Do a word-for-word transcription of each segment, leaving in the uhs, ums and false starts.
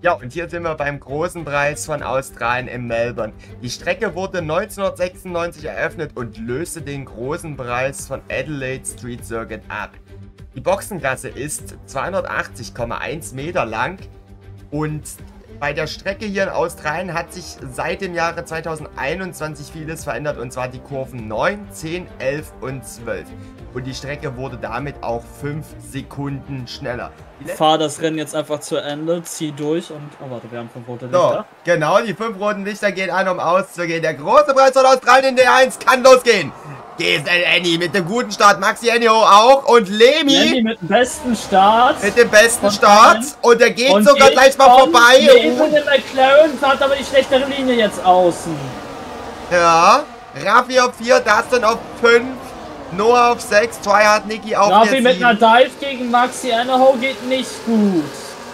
Ja, und hier sind wir beim großen Preis von Australien in Melbourne. Die Strecke wurde neunzehnhundertsechsundneunzig eröffnet und löste den großen Preis von Adelaide Street Circuit ab. Die Boxengasse ist zweihundertachtzig Komma eins Meter lang und bei der Strecke hier in Australien hat sich seit dem Jahre zweitausendeinundzwanzig vieles verändert, und zwar die Kurven neun, zehn, elf und zwölf. Und die Strecke wurde damit auch fünf Sekunden schneller. Fahr das Rennen jetzt einfach zu Ende, zieh durch und... Oh warte, wir haben fünf rote So, Lichter. genau, die fünf roten Lichter gehen an, um auszugehen. Der große Preis von Australien in D eins kann losgehen. G S L Annie mit dem guten Start, Maxi Enio auch und Lemi Lenny mit dem besten Start. mit dem besten von Start allen. und der geht Und sogar geht gleich mal von vorbei. Neben dem McLaren fährt aber die schlechtere Linie jetzt außen. Ja, Raffi auf vier, Dustin auf fünf, Noah auf sechs, Tryhard, Niki auf Raffi mit sieben. einer Dive gegen Maxi Anaho geht nicht gut.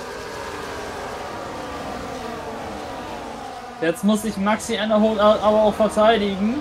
Jetzt muss sich Maxi Anaho aber auch verteidigen.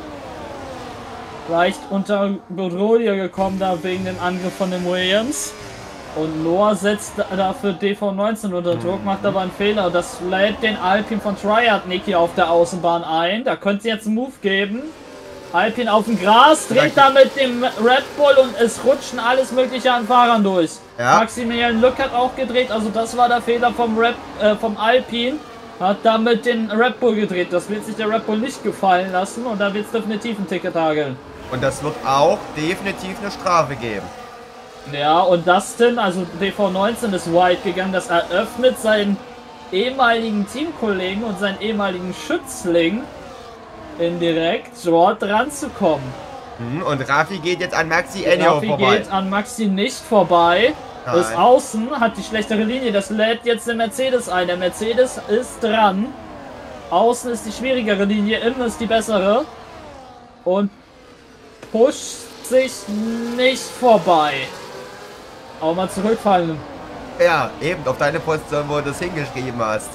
Leicht unter Bedrohung gekommen da wegen dem Angriff von den Williams. Und Noah setzt dafür D V neunzehn unter Druck, macht aber einen Fehler. Das lädt den Alpine von Tryhard Niki auf der Außenbahn ein. Da könnte es jetzt einen Move geben. Alpine auf dem Gras, dreht da mit dem Red Bull und es rutschen alles mögliche an Fahrern durch. Ja. Maximilian Lück hat auch gedreht, also das war der Fehler vom, Red, äh, vom Alpine. Hat damit den Red Bull gedreht. Das wird sich der Red Bull nicht gefallen lassen und da wird es definitiv ein Ticket hageln. Und das wird auch definitiv eine Strafe geben. Ja, und Dustin, also D V neunzehn ist wide gegangen. Das eröffnet seinen ehemaligen Teamkollegen und seinen ehemaligen Schützling indirekt dort ranzukommen. Hm, und Raffi geht jetzt an Maxi Enio Raffi vorbei. geht an Maxi nicht vorbei. Nein. Ist außen, hat die schlechtere Linie. Das lädt jetzt der Mercedes ein. Der Mercedes ist dran. Außen ist die schwierigere Linie, innen ist die bessere. Und pusht sich nicht vorbei. Auch mal zurückfallen. Ja, eben auf deine Position, wo du das hingeschrieben hast.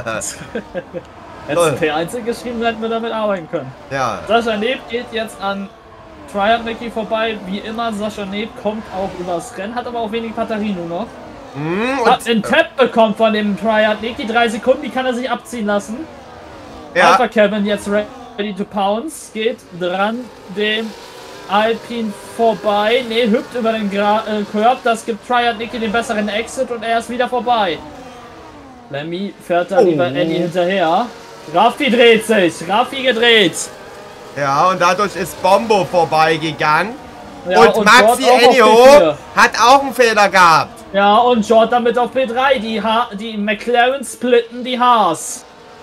Hättest P eins geschrieben, hätten wir damit arbeiten können. Ja. Sascha Neb geht jetzt an Tryhard Niki vorbei. Wie immer, Sascha Neb kommt auch übers Rennen, hat aber auch wenig Batterie nur noch. Mm, Hat einen Tap bekommen von dem Tryhard Niki. Drei Sekunden, die kann er sich abziehen lassen. ja. Alpha Kevin jetzt ready to pounce. Geht dran dem Alpine vorbei. Ne, hüpft über den Gra äh, Curb. Das gibt Tryhard Niki den besseren Exit und er ist wieder vorbei. Lemmy fährt da Oh. lieber Eddie hinterher. Raffi dreht sich. Raffi gedreht. Ja, und dadurch ist Bombo vorbeigegangen. Ja, und, und Maxi Jord auch auf Enio P vier. hat auch einen Fehler gehabt. Ja, und Jord damit auf P drei. Die, ha die McLaren splitten die Haas.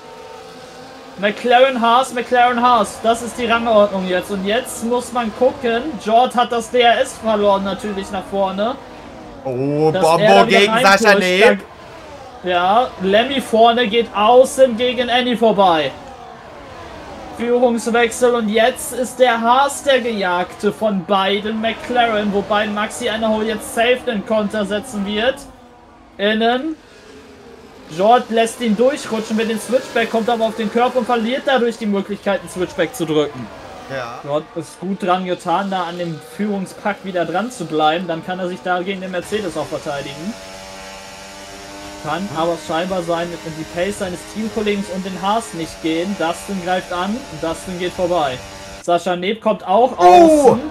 McLaren Haas, McLaren Haas. Das ist die Rangordnung jetzt. Und jetzt muss man gucken. Jord hat das D R S verloren natürlich nach vorne. Oh, Dass er Bombo da wieder gegen reinpusht. Sascha Neb. Ja, Lemmy vorne geht außen gegen Annie vorbei. Führungswechsel und jetzt ist der Haas der Gejagte von beiden McLaren, wobei Maxi Anaho jetzt safe den Konter setzen wird. Innen. Jord lässt ihn durchrutschen mit dem Switchback, kommt aber auf den Körper und verliert dadurch die Möglichkeit, einen Switchback zu drücken. Ja. Jord ist gut dran getan, da an dem Führungspack wieder dran zu bleiben. Dann kann er sich da gegen den Mercedes auch verteidigen. Kann aber scheinbar sein, wenn die Pace seines Teamkollegen und den Haas nicht gehen. Dustin greift an und Dustin geht vorbei. Sascha Neb kommt auch Oh. außen.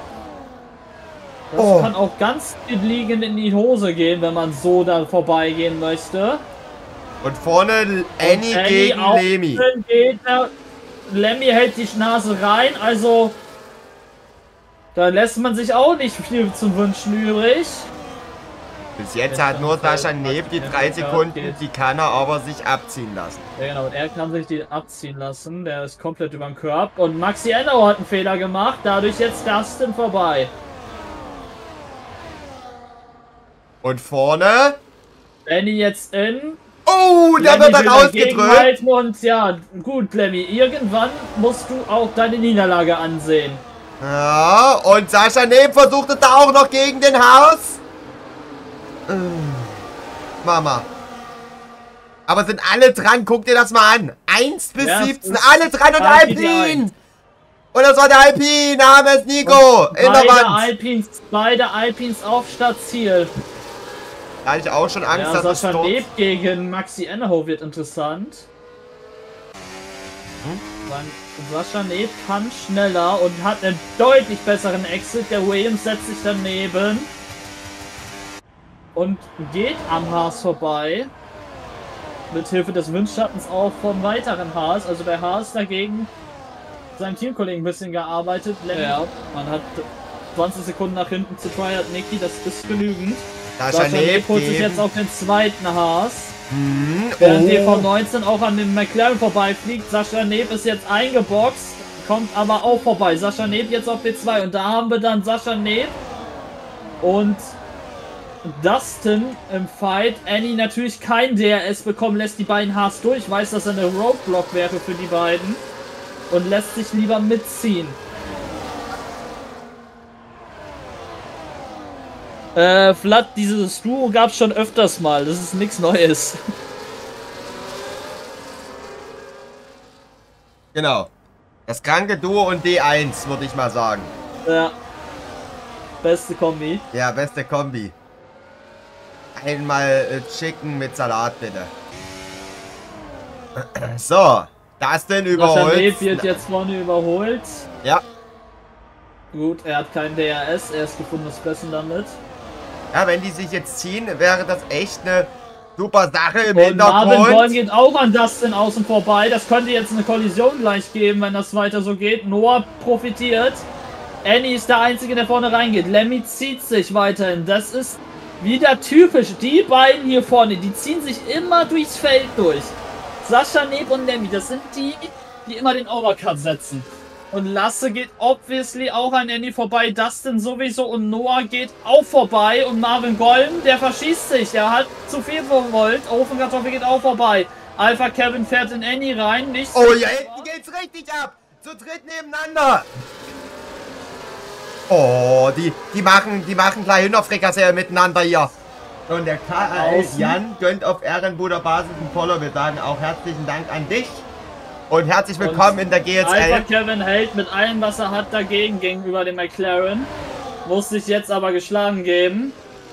Das Oh. kann auch ganz liegend in die Hose gehen, wenn man so da vorbeigehen möchte. Und vorne Annie Und gegen außen Lemi. Geht er. Lemmy hält die Nase rein, also da lässt man sich auch nicht viel zu wünschen übrig. Bis jetzt hat nur Sascha Neb die drei Sekunden, die kann er aber sich abziehen lassen. Ja genau, und er kann sich die abziehen lassen, der ist komplett über den Körper. Und Maxi Anaho hat einen Fehler gemacht, dadurch jetzt Dustin vorbei. Und vorne... Lenny jetzt in. Oh, der wird dann ausgedrückt. gegenhalten und ja, gut Lemmy, irgendwann musst du auch deine Niederlage ansehen. Ja, und Sascha Neb versuchte da auch noch gegen den Haas. Mama. Aber sind alle dran, guck dir das mal an. eins bis Ja, siebzehn, es ist alle dran und Alpine Alpine. Und das war der Alpine, Name ist Nico. In der Beide Wand. Alpines, beide Alpines auf Startziel. Da hatte ich auch schon Angst, ja, dass es Sascha dort... Neb gegen Maxi Ennehow wird interessant. Hm? Sascha Neb kann schneller und hat einen deutlich besseren Exit. Der Williams setzt sich daneben und geht am Haas vorbei. Mit Hilfe des Windschattens auch vom weiteren Haas. Also der Haas dagegen seinem Teamkollegen ein bisschen gearbeitet. Ja, man hat zwanzig Sekunden nach hinten zu Triad Nicky, das ist genügend. Sascha Neb holt sich jetzt auf den zweiten Haas. Hm, Während oh. D V neunzehn auch an dem McLaren vorbeifliegt. Sascha Neb ist jetzt eingeboxt, kommt aber auch vorbei. Sascha Neb jetzt auf P zwei und da haben wir dann Sascha Neb und Dustin im Fight. Annie natürlich kein D R S bekommen, lässt die beiden Haas durch, weiß, dass er eine Roadblock wäre für die beiden und lässt sich lieber mitziehen. Äh, Vlad, dieses Duo gab es schon öfters mal, das ist nichts Neues. Genau. Das kranke Duo und D eins, würde ich mal sagen. Ja. Beste Kombi. Ja, beste Kombi. Einmal äh, Chicken mit Salat, bitte. So, Dustin überholt. Sascha Neb wird jetzt vorne überholt. Ja. Gut, er hat kein D R S, er ist gefundenes Fressen damit. Ja, wenn die sich jetzt ziehen, wäre das echt eine super Sache im Und Marvin Hintergrund. Goll geht auch an Dustin außen vorbei. Das könnte jetzt eine Kollision gleich geben, wenn das weiter so geht. Noah profitiert. Annie ist der Einzige, der vorne reingeht. Lemmy zieht sich weiterhin. Das ist wieder typisch. Die beiden hier vorne, die ziehen sich immer durchs Feld durch. Sascha Neb und Lemmy, das sind die, die immer den Overcut setzen. Und Lasse geht obviously auch an Andy vorbei, Dustin sowieso und Noah geht auch vorbei und Marvin Golm, der verschießt sich, der hat zu viel gewollt, Ofenkartoffel geht auch vorbei. Alpha Kevin fährt in Andy rein, nicht Oh ja, hinten geht's richtig ab, zu dritt nebeneinander. Oh, die, die machen, die machen gleich Hühnerfrikassee miteinander hier. Und der K A L Jan gönnt auf Ehrenbruder Basis ein Follow. Wir sagen auch herzlichen Dank an dich. Und herzlich willkommen und in der G S L. Alpha Kevin hält mit allem, was er hat, dagegen gegenüber dem McLaren. Muss sich jetzt aber geschlagen geben.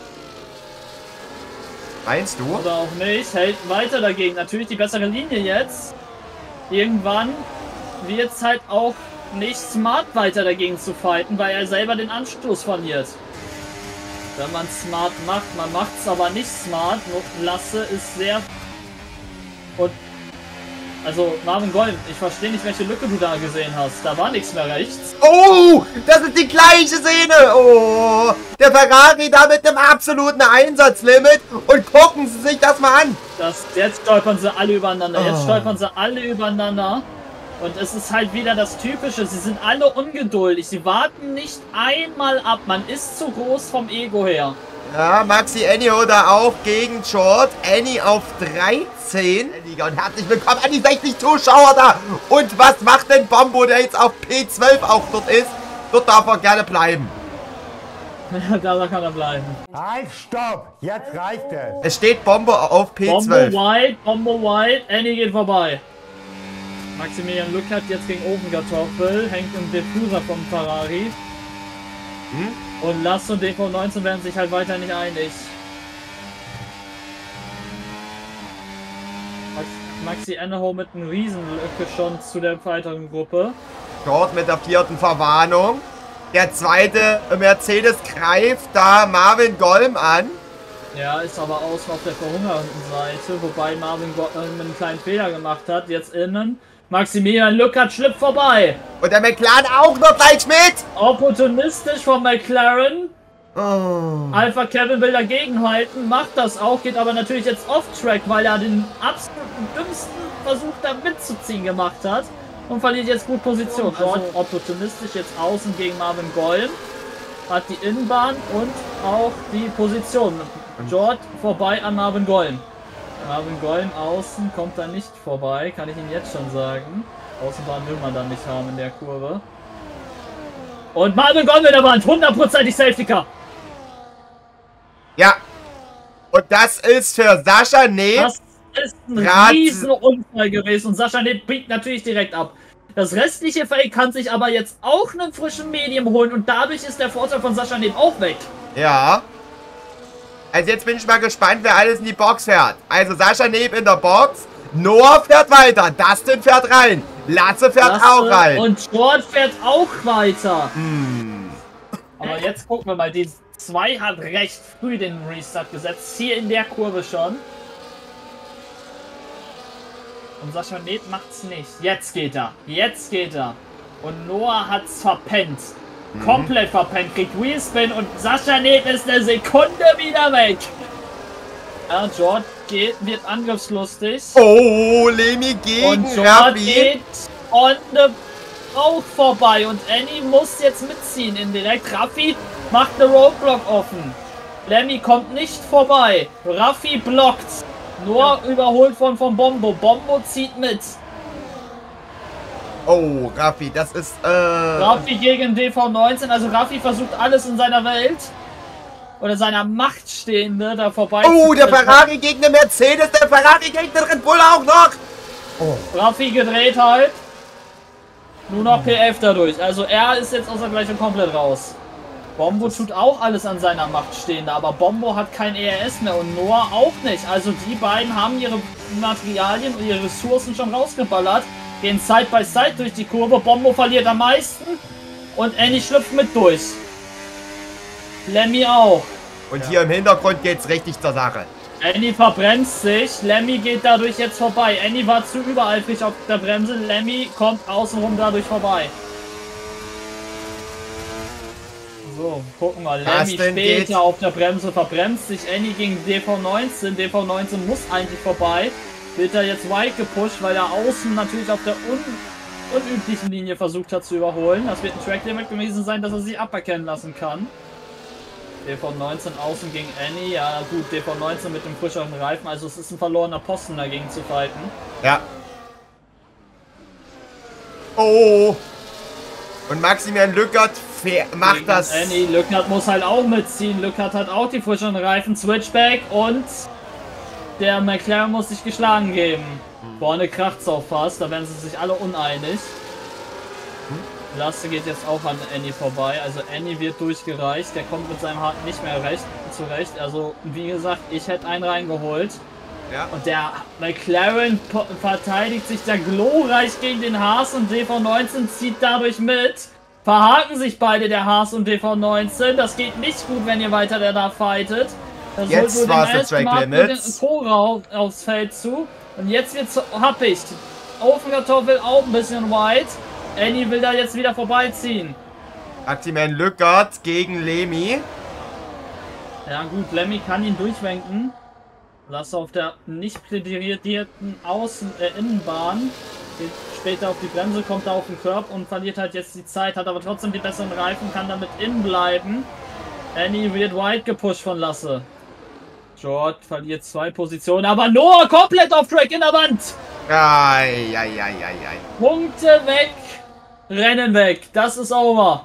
Meinst du? Oder auch nicht. Hält weiter dagegen. Natürlich die bessere Linie jetzt. Irgendwann wird es halt auch nicht smart, weiter dagegen zu fighten, weil er selber den Anstoß verliert. Wenn man smart macht, man macht es aber nicht smart. Lasse ist sehr... Und also, Marvin Golm, ich verstehe nicht, welche Lücke du da gesehen hast. Da war nichts mehr rechts. Oh, das ist die gleiche Szene. Oh, der Ferrari da mit dem absoluten Einsatzlimit. Und gucken Sie sich das mal an. Das, jetzt stolpern sie alle übereinander. Jetzt Oh. stolpern sie alle übereinander. Und es ist halt wieder das Typische. Sie sind alle ungeduldig. Sie warten nicht einmal ab. Man ist zu groß vom Ego her. Ja, Maxi Enio da auch gegen Short. Annie auf dreizehn. Und herzlich willkommen an die sechzig Zuschauer da. Und was macht denn Bombo, der jetzt auf P zwölf auch dort ist? Dort darf er gerne bleiben. Da kann er bleiben. Halt, stopp! Jetzt reicht es! Es steht Bombo auf P Bombo zwölf. White, Bombo White. Annie geht vorbei. Maximilian Lückert jetzt gegen Ofenkartoffel. Hängt im Diffuser vom Ferrari. Hm? Und Lasse und D V neunzehn werden sich halt weiter nicht einig. Max, Maxi Ennehow mit einer Riesenlücke schon zu der weiteren Gruppe. Dort mit der vierten Verwarnung. Der zweite Mercedes greift da Marvin Golm an. Ja, ist aber außen auf der verhungernden Seite, wobei Marvin Golm einen kleinen Fehler gemacht hat. Jetzt innen. Maximilian Lückert schlüpft vorbei. Und der McLaren auch noch gleich mit. Opportunistisch von McLaren. Oh. Alpha Kevin will dagegenhalten, macht das auch, geht aber natürlich jetzt off-track, weil er den absoluten dümmsten Versuch da mitzuziehen gemacht hat. Und verliert jetzt gut Position. Also opportunistisch jetzt außen gegen Marvin Golm. Hat die Innenbahn und auch die Position. George vorbei an Marvin Golm. Marvin Golm außen kommt da nicht vorbei, kann ich Ihnen jetzt schon sagen. Außenbahn will man dann nicht haben in der Kurve. Und Marvin Golm in der Wand, hundertprozentig Safety Car. Ja. Und das ist für Sascha Neb. Das ist ein Grad riesen Unfall gewesen und Sascha Neb biegt natürlich direkt ab. Das restliche Feld kann sich aber jetzt auch einen frischen Medium holen und dadurch ist der Vorteil von Sascha Neb auch weg. Ja. Also jetzt bin ich mal gespannt, wer alles in die Box fährt. Also Sascha Neeb in der Box. Noah fährt weiter. Dustin fährt rein. Lasse fährt Lasse auch rein. Und George fährt auch weiter. Hm. Aber jetzt gucken wir mal. Die zwei hat recht früh den Restart gesetzt. Hier in der Kurve schon. Und Sascha Neeb macht's nicht. Jetzt geht er. Jetzt geht er. Und Noah hat's verpennt. Mhm. Komplett verpennt. Kriegt Wheelspin und Sascha Neeb ist eine Sekunde wieder weg. Ja, George geht, wird angriffslustig. Oh, Lemi gegen Und George Raffi. geht on the Rauch vorbei. Und Annie muss jetzt mitziehen indirekt. Raffi macht eine Roadblock offen. Lemmy kommt nicht vorbei. Raffi blockt. Noah ja. überholt von, von Bombo. Bombo zieht mit. Oh, Raffi, das ist, äh... Raffi gegen D V neunzehn. Also Raffi versucht alles in seiner Welt oder seiner Macht Stehende da vorbei. Oh, der Ferrari gegen den Mercedes. Der Ferrari gegen den Red Bull auch noch. Oh. Raffi gedreht halt. Nur noch P elf dadurch. Also er ist jetzt aus der Gleichung komplett raus. Bombo tut auch alles an seiner Macht Stehende. Aber Bombo hat kein E R S mehr und Noah auch nicht. Also die beiden haben ihre Materialien und ihre Ressourcen schon rausgeballert. Gehen Side by Side durch die Kurve. Bombo verliert am meisten. Und Annie schlüpft mit durch. Lemmy auch. Und ja. hier im Hintergrund geht's richtig zur Sache. Annie verbremst sich. Lemmy geht dadurch jetzt vorbei. Annie war zu übereifrig auf der Bremse. Lemmy kommt außenrum dadurch vorbei. So, gucken wir. Lemmy später geht. auf der Bremse verbremst sich. Annie gegen D V neunzehn. D V neunzehn muss eigentlich vorbei. Wird er jetzt weit gepusht, weil er außen natürlich auf der un unüblichen Linie versucht hat zu überholen. Das wird ein Track Limit gewesen sein, dass er sich aberkennen lassen kann. D V neunzehn außen gegen Annie. Ja gut, D V neunzehn mit dem frischeren Reifen. Also es ist ein verlorener Posten dagegen zu fighten. Ja. Oh. Und Maximilian Lückert macht gegen das. Annie, Lückert muss halt auch mitziehen. Lückert hat auch die frischeren Reifen. Switchback und der McLaren muss sich geschlagen geben. Hm. Vorne kracht's auch fast. Da werden sie sich alle uneinig. Hm? Lasse geht jetzt auch an Annie vorbei. Also Annie wird durchgereicht. Der kommt mit seinem Hart nicht mehr recht zurecht. Also wie gesagt, ich hätte einen reingeholt. Ja. Und der McLaren verteidigt sich da glorreich gegen den Haas und D V neunzehn zieht dadurch mit. Verhaken sich beide, der Haas und D V neunzehn. Das geht nicht gut, wenn ihr weiter der da fightet. Das jetzt war es der Track Limit. Cora aufs Feld zu. Und jetzt wird's happig. Ofenkartoffel auch ein bisschen weit. Annie will da jetzt wieder vorbeiziehen. Maximilian Lückert gegen Lemmy. Ja gut, Lemmy kann ihn durchwenken. Lasse auf der nicht plädierten Außen äh, Innenbahn. Geht später auf die Bremse, kommt da auf den Curb und verliert halt jetzt die Zeit. Hat aber trotzdem die besseren Reifen, kann damit innen bleiben. Annie wird weit gepusht von Lasse. George verliert zwei Positionen, aber Noah komplett auf Track in der Wand. Ai, ai, ai, ai, ai. Punkte weg, Rennen weg. Das ist over.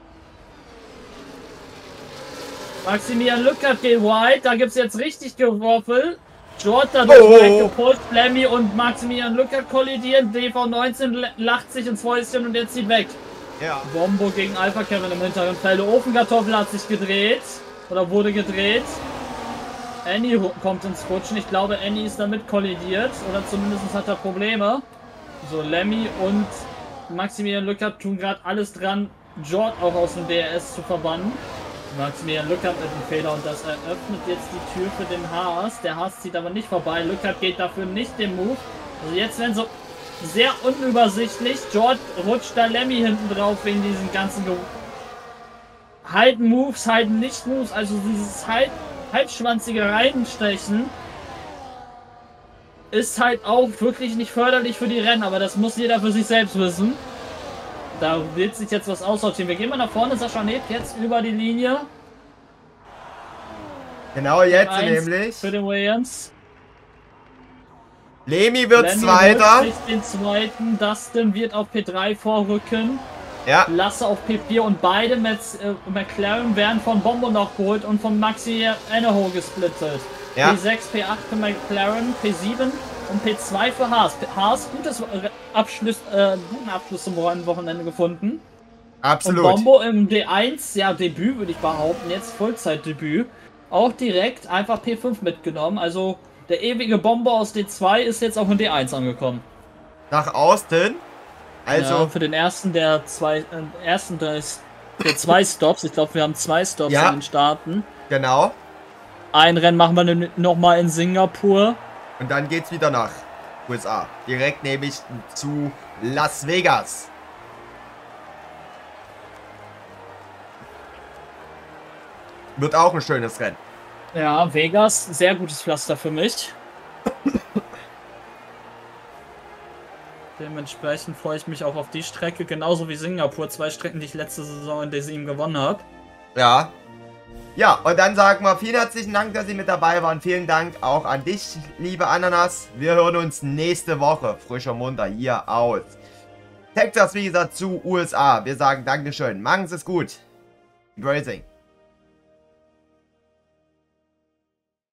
Maximilian Lückert geht wide. Da gibt es jetzt richtig Geworfel. George dadurch oh. weggepusht. Lemmy und Maximilian Lückert kollidieren. D V neunzehn lacht sich ins Fäustchen und jetzt zieht weg. Ja. Bombo gegen Alpha Kevin im hinteren Feld. Ofenkartoffel hat sich gedreht. Oder wurde gedreht. Annie kommt ins Rutschen. Ich glaube, Annie ist damit kollidiert. Oder zumindest hat er Probleme. So, Lemmy und Maximilian Lückert tun gerade alles dran, George auch aus dem D R S zu verbannen. Maximilian Lückert mit dem Fehler und das eröffnet jetzt die Tür für den Haas. Der Haas zieht aber nicht vorbei. Lückert geht dafür nicht den Move. Also jetzt werden so sehr unübersichtlich. George rutscht da Lemmy hinten drauf wegen diesen ganzen Ge Halten Moves, halten nicht Moves. Also dieses halt halbschwanzige Reinstechen ist halt auch wirklich nicht förderlich für die Rennen, aber das muss jeder für sich selbst wissen. Da wird sich jetzt was aussortieren. Wir gehen mal nach vorne. Sascha Neeb jetzt über die Linie. Genau jetzt nämlich. Für den Williams. Lemmy wird Zweiter. Den zweiten. Dustin wird auf P drei vorrücken. Ja. Lasse auf P vier und beide mit äh, McLaren werden von Bombo noch geholt und von Maxi Eneho gesplittet. Ja. P sechs, P acht für McLaren, P sieben und P zwei für Haas. Haas, gutes Abschluss, äh, guten Abschluss zum Wochenende gefunden. Absolut. Und Bombo im D eins, ja, Debüt würde ich behaupten, jetzt Vollzeitdebüt. auch direkt einfach P fünf mitgenommen. Also der ewige Bomber aus D zwei ist jetzt auch in D eins angekommen. Nach Austin? Also ja, für den ersten der zwei, äh, ersten des, der zwei Stops. Ich glaube, wir haben zwei Stops ja, in den Starten. Genau. Ein Rennen machen wir nochmal in Singapur. Und dann geht's wieder nach U S A. Direkt nämlich zu Las Vegas. Wird auch ein schönes Rennen. Ja, Vegas, sehr gutes Pflaster für mich. Dementsprechend freue ich mich auch auf die Strecke, genauso wie Singapur. Zwei Strecken, die ich letzte Saison in D sieben gewonnen habe. Ja. Ja, und dann sagen wir vielen herzlichen Dank, dass Sie mit dabei waren. Vielen Dank auch an dich, liebe Ananas. Wir hören uns nächste Woche frischer munter hier aus Texas, wie gesagt, zu U S A. Wir sagen Dankeschön. Machen Sie es gut. Racing.